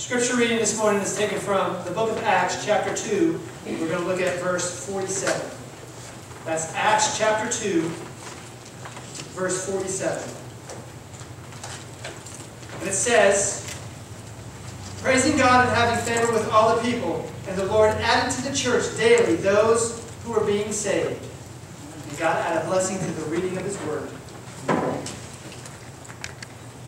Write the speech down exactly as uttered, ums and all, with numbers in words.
Scripture reading this morning is taken from the book of Acts, chapter two. We're going to look at verse forty-seven. That's Acts chapter two, verse forty-seven. And it says, "Praising God and having favor with all the people, and the Lord added to the church daily those who were being saved." And God add a blessing to the reading of His word.